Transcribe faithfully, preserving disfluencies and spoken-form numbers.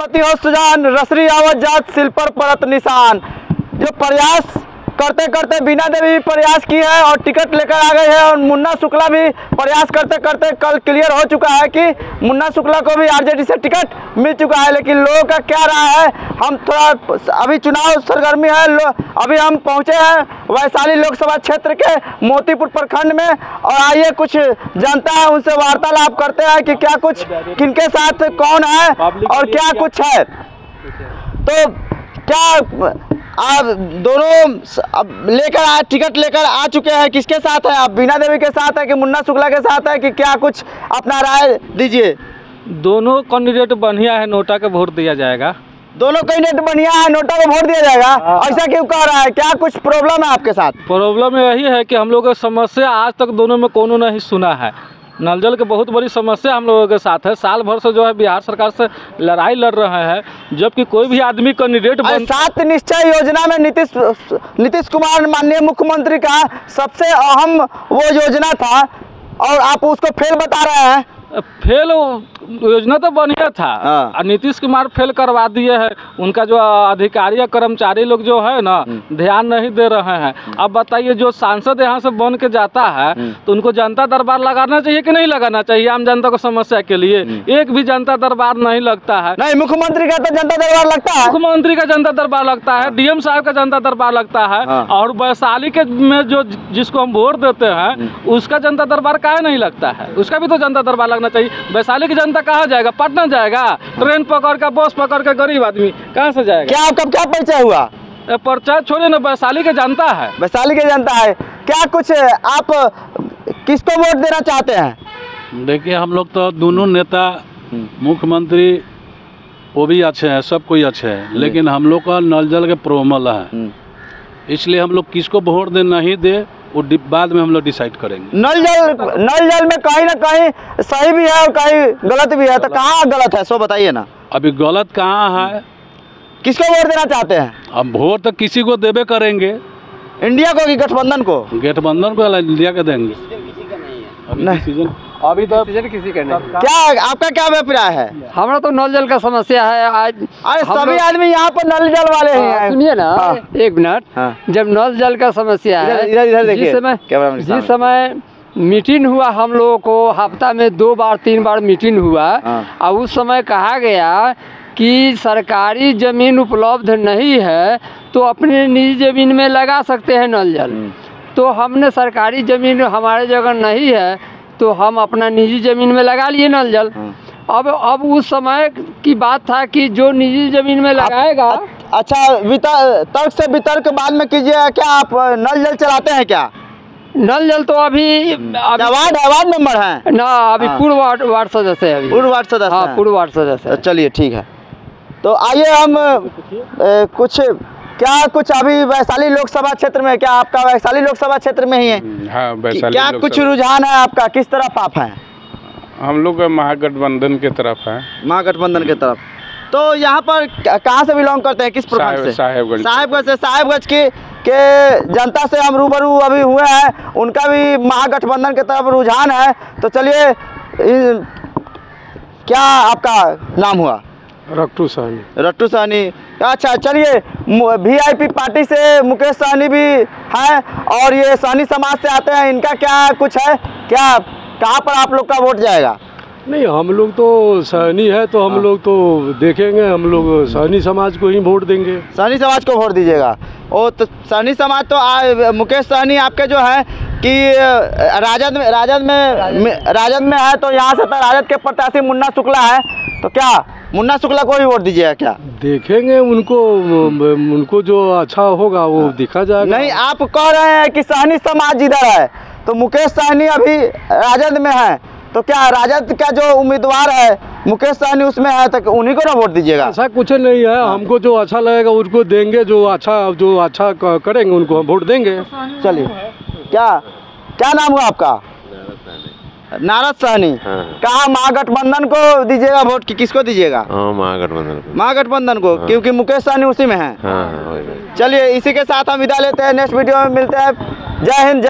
बासमती हो सुजान, रसरी आवत जात, सिल पर परत निशान। जो प्रयास करते करते बीना देवी भी प्रयास की है और टिकट लेकर आ गए हैं, और मुन्ना शुक्ला भी प्रयास करते करते कल क्लियर हो चुका है कि मुन्ना शुक्ला को भी आरजेडी से टिकट मिल चुका है। लेकिन लोगों का क्या रहा है, हम थोड़ा अभी चुनाव सरगर्मी है, अभी हम पहुंचे हैं वैशाली लोकसभा क्षेत्र के मोतीपुर प्रखंड में, और आइए कुछ जनता है उनसे वार्तालाप करते हैं कि क्या कुछ किनके साथ कौन है और क्या कुछ है। तो क्या आप दोनों अब लेकर आ टिकट लेकर आ चुके हैं, किसके साथ है आप? बीना देवी के साथ है कि मुन्ना शुक्ला के साथ है कि क्या कुछ अपना राय दीजिए। दोनों कैंडिडेट बढ़िया है, नोटा का वोट दिया जाएगा। दोनों कैंडिडेट बढ़िया है, नोटा को वोट दिया जाएगा, ऐसा क्यों कह रहा है? क्या कुछ प्रॉब्लम है आपके साथ? प्रॉब्लम यही है कि हम लोग की समस्या आज तक दोनों में कोनो नहीं सुना है। नल जल की बहुत बड़ी समस्या हम लोगों के साथ है। साल भर से जो है बिहार सरकार से लड़ाई लड़ रहे हैं, जबकि कोई भी आदमी कैंडिडेट बन... सात निश्चय योजना में नीतीश नीतीश कुमार माननीय मुख्यमंत्री का सबसे अहम वो योजना था, और आप उसको फेल बता रहे हैं। फेल योजना तो बढ़िया था, और नीतीश कुमार फेल करवा दिए हैं। उनका जो अधिकारी या कर्मचारी लोग जो है ना ध्यान नहीं दे रहे हैं। अब बताइए, जो सांसद यहाँ से बन के जाता है तो उनको जनता दरबार लगाना चाहिए कि नहीं लगाना चाहिए? आम जनता को समस्या के लिए एक भी जनता दरबार नहीं लगता है। नहीं, मुख्यमंत्री का तो जनता दरबार लगता है, मुख्यमंत्री का जनता दरबार लगता है, डीएम साहब का जनता दरबार लगता है, और वैशाली के में जो जिसको हम वोट देते हैं उसका जनता दरबार काहे नहीं लगता है? उसका भी तो जनता दरबार लगना चाहिए। वैशाली की जनता कहाँ जाएगा? पटना जाएगा? ट्रेन पकड़ कर, बस पकड़ कर गरीब आदमी कहाँ से जाएगा? क्या आपका क्या परिचय हुआ? परिचय छोड़िए ना, वैशाली की जनता है, वैशाली की जनता है। क्या कुछ आप किसको वोट देना चाहते हैं? देखिए, हम लोग तो दोनों नेता, मुख्यमंत्री वो भी अच्छे हैं, सब कोई अच्छे हैं, लेकिन हम लोग का नल जल के प्रॉब्लम है, इसलिए हम लोग किसको वोट दे नहीं दे वो बाद में हम लोग डिसाइड करेंगे। नल जल नल जल में कहीं ना कहीं सही भी है और कहीं गलत भी है, तो कहाँ गलत है सो बताइए ना। अभी गलत कहाँ है? किसको वोट देना चाहते हैं? अब वोट तो किसी को देवे करेंगे, इंडिया को कि गठबंधन को? गठबंधन को इंडिया को देंगे। नहीं, अभी तो किसी का नहीं। क्या आपका क्या अभिप्राय है? हमारा तो नल जल का समस्या है आज। अरे सभी आदमी यहाँ पर नल जल वाले हैं। सुनिए ना, एक मिनट। जब नल जल का समस्या है, इधर इधर देखिए, जिस समय जिस समय मीटिंग हुआ हम लोगों को, हफ्ता में दो बार तीन बार मीटिंग हुआ, और उस समय कहा गया कि सरकारी जमीन उपलब्ध नहीं है तो अपने निजी जमीन में लगा सकते हैं नल जल। तो हमने सरकारी जमीन हमारे जगह नहीं है तो हम अपना निजी जमीन में लगा लिए नल जल। अब अब उस समय की बात था कि जो निजी जमीन में लगाएगा। अच्छा, तर्क से वितर्क बाद में कीजिए। क्या आप नल जल चलाते हैं क्या? नल जल तो अभी वार्ड वार्ड मेंबर हैं ना, अभी पूर्व वार्ड वार्ड सदस्य है, अभी पूर्व वार्ड सदस्य। हाँ, पूर्व वार्ड सदस्य। चलिए ठीक है, तो आइए हम ए, कुछ क्या कुछ अभी वैशाली लोकसभा क्षेत्र में, क्या आपका वैशाली लोकसभा क्षेत्र में ही है? हाँ, वैशाली। क्या कुछ रुझान है आपका? किस तरफ आप हैं? हम लोग महागठबंधन के तरफ है। महागठबंधन के तरफ। तो यहाँ पर कहाँ से बिलोंग करते हैं, किस प्रखंड से? साहेबगंज। साहेबगंज से। साहेबगंज की के जनता से हम रूबरू अभी हुए हैं, उनका भी महागठबंधन की तरफ रुझान है। तो चलिए, क्या आपका नाम हुआ? रट्टू सहनी। रट्टू सहनी, अच्छा चलिए। वीआईपी पार्टी से मुकेश सहनी भी हैं, और ये सहनी समाज से आते हैं। इनका क्या कुछ है? क्या कहाँ पर आप लोग का वोट जाएगा? नहीं, हम लोग तो सहनी है तो हम लोग तो देखेंगे, हम लोग सहनी समाज को ही वोट देंगे। सहनी समाज को वोट दीजिएगा? ओ तो सहनी समाज तो आ, मुकेश सहनी आपके जो है कि राजद में राजद में राजद में है, तो यहाँ से तो राजद के प्रत्याशी मुन्ना शुक्ला है, तो क्या मुन्ना शुक्ला को ही वोट दीजिएगा क्या? देखेंगे, उनको उनको जो अच्छा होगा वो दिखा जाएगा। नहीं, आप कह रहे हैं कि सहनी समाज इधर है, तो मुकेश सहनी अभी राजद में है, तो क्या राजद का जो उम्मीदवार है मुकेश सहनी उसमें है, तो उन्हीं को ना वोट दीजिएगा? ऐसा कुछ नहीं है, हमको जो अच्छा लगेगा उनको देंगे, जो अच्छा जो अच्छा करेंगे उनको हम वोट देंगे। चलिए, क्या क्या नाम हुआ आपका? नारद सहनी। कहाँ महागठबंधन को दीजिएगा वोट कि किसको दीजिएगा? महागठबंधन को। महागठबंधन को, क्योंकि मुकेश सहनी उसी में है। चलिए, इसी के साथ हम विदा लेते हैं, नेक्स्ट वीडियो में मिलते हैं। जय हिंद।